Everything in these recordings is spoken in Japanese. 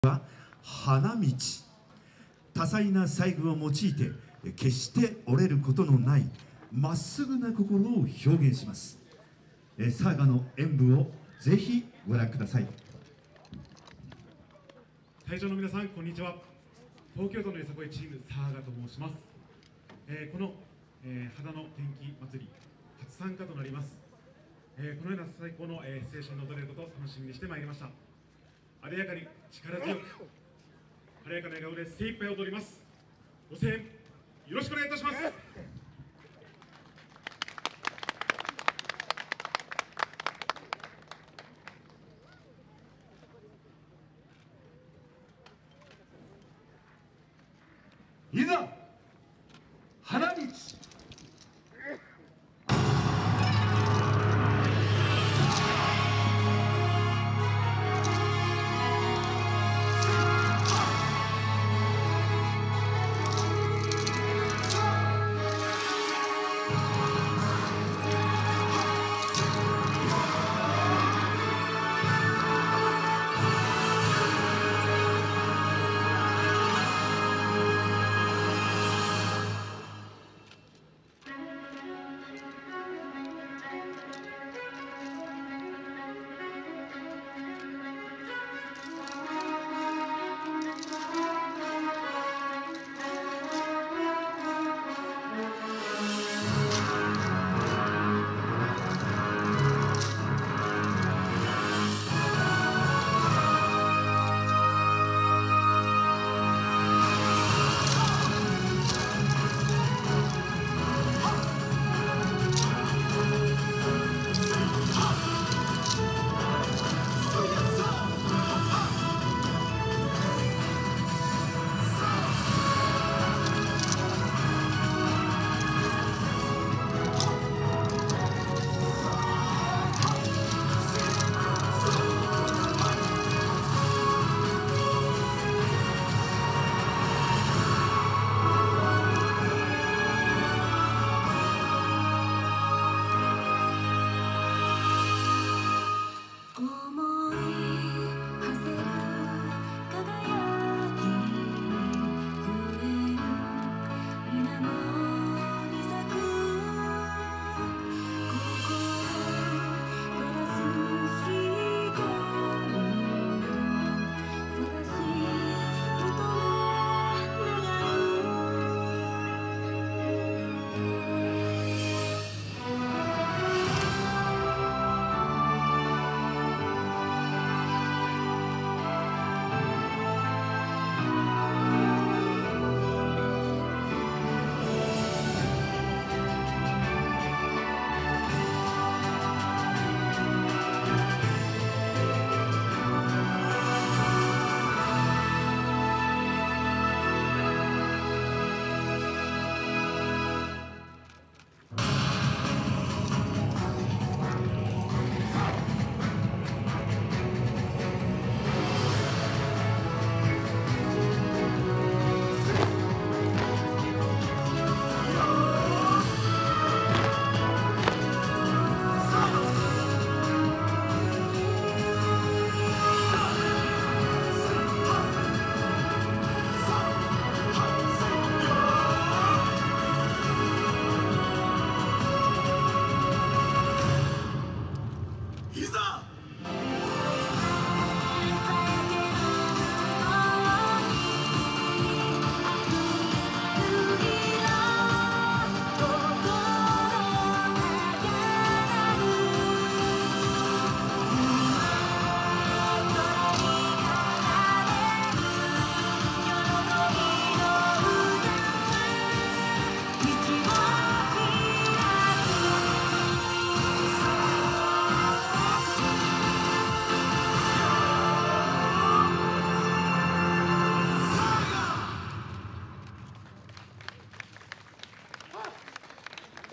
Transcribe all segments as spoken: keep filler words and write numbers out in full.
は花道。多彩な細工を用いて決して折れることのないまっすぐな心を表現します。サーガの演舞をぜひご覧ください。 会場の皆さん、こんにちは。東京都のよさこいチームサーガと申します。えー、この、えー、花の天気祭り初参加となります。えー、このような最高の、えー、青春の踊れることを楽しみにしてまいりました。あでやかに力強く晴れやかな笑顔で精一杯踊ります。ご声援よろしくお願いいたします。 いざ花道。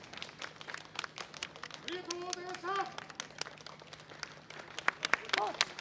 ありがとうございました。